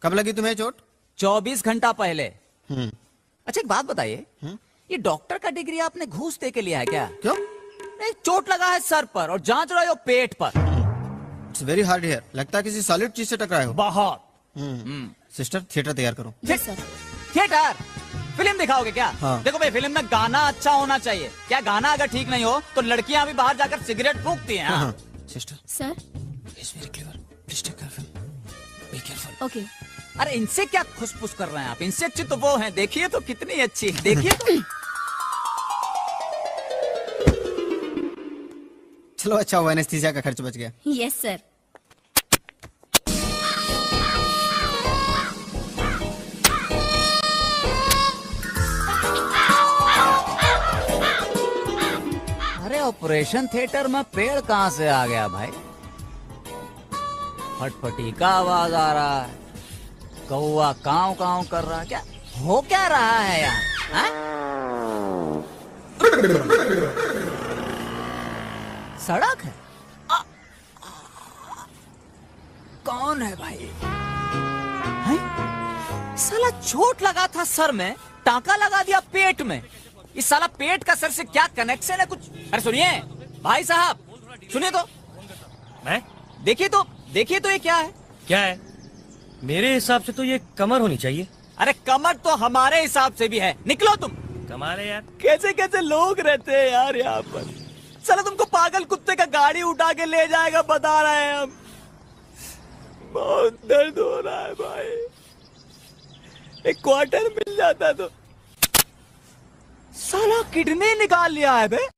कब लगी तुम्हें चोट? 24 घंटा पहले। हम्म। अच्छा एक बात बताइए, ये डॉक्टर का डिग्री आपने घूस दे के लिया है क्या? क्यों? नहीं, चोट लगा है सर पर और जांच रहे हो पेट पर। It's very hard here. लगता है किसी सॉलिड चीज से टकराए हो। बहुत। सिस्टर थिएटर तैयार करो। थिएटर फिल्म दिखाओगे क्या? हाँ। देखो भाई, फिल्म में गाना अच्छा होना चाहिए। क्या गाना अगर ठीक नहीं हो तो लड़कियां भी बाहर जाकर सिगरेट फूंकती हैं। हाँ। Sister sir. Is very clever, please take care, be careful. Okay. अरे इनसे क्या खुसफुस कर रहे हैं आप? इनसे अच्छी तो वो हैं। देखिए तो कितनी अच्छी, देखिए तो। चलो अच्छा हुआ, एनेस्थीसिया का खर्च बच गया। Yes sir. अरे ऑपरेशन थिएटर में पेड़ कहाँ से आ गया भाई? फटफटी का आवाज आ रहा है, कौवा काव काव कर रहा है। क्या हो क्या रहा है यार? सड़क है? कौन है भाई? साला चोट लगा था सर में, टांका लगा दिया पेट में। इस साला पेट का सर से क्या कनेक्शन है कुछ? अरे सुनिए भाई साहब, सुनिए तो। मैं? देखिए तो ये क्या है? क्या है? मेरे हिसाब से तो ये कमर होनी चाहिए। अरे कमर तो हमारे हिसाब से भी है। निकलो तुम। कमाल है यार। कैसे कैसे लोग रहते हैं यार यहाँ पर। साला तुमको पागल कुत्ते का गाड़ी उठा के ले जाएगा बता रहे हैं हम। बहुत दर्द हो रहा है भाई। एक क्वार्टर मिल जाता तो। साला किडनी निकाल लिया है बे।